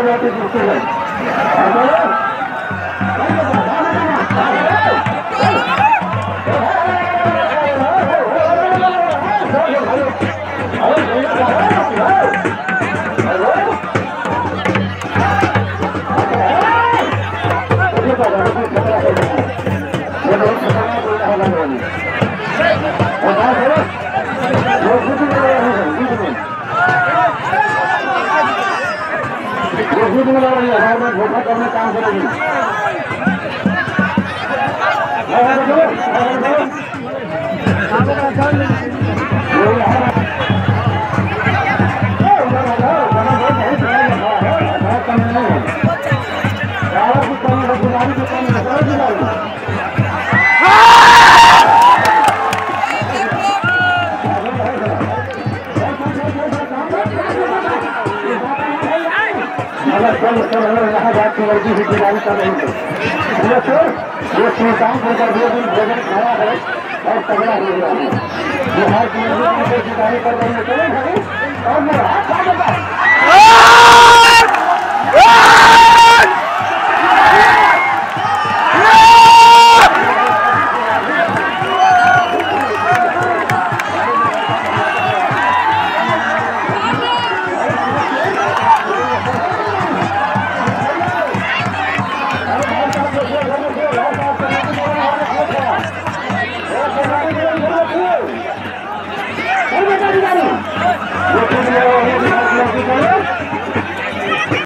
घोषणा करने काम करेगी। यहाँ बात की लड़की की तैयारी कर रही है ये सुल्तान होकर भोजन खाया है और तगड़ा हो गया है। बिहार की तैयारी कर रही है।